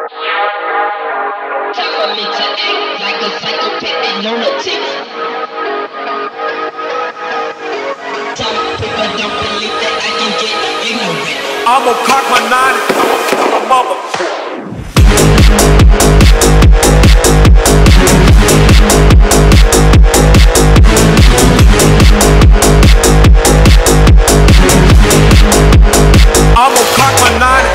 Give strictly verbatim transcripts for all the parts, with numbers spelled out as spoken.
Time for me to act like a psychopathic lunatic. Some people don't believe that I can get ignorant. I'ma cock my nine and mother. I'ma cock my nine.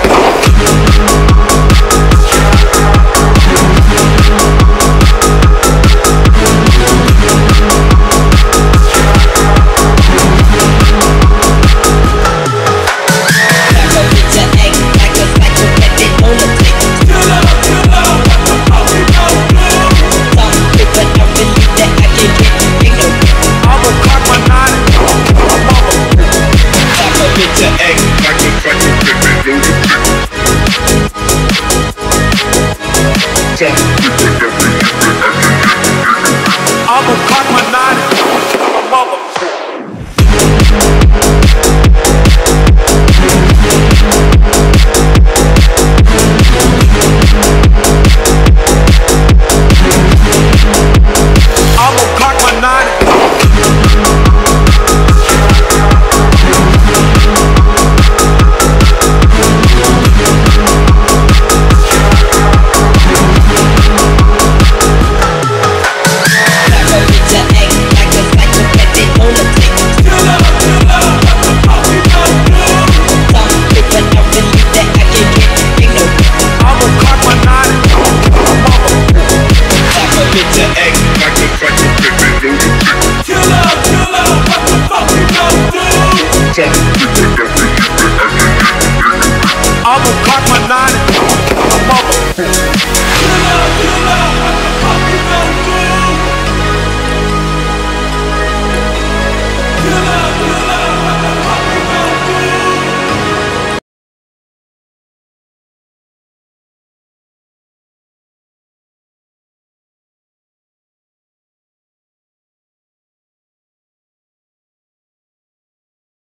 I'ma cock my nine and mother. I'ma cock my nine. I'ma cock my nine and mother.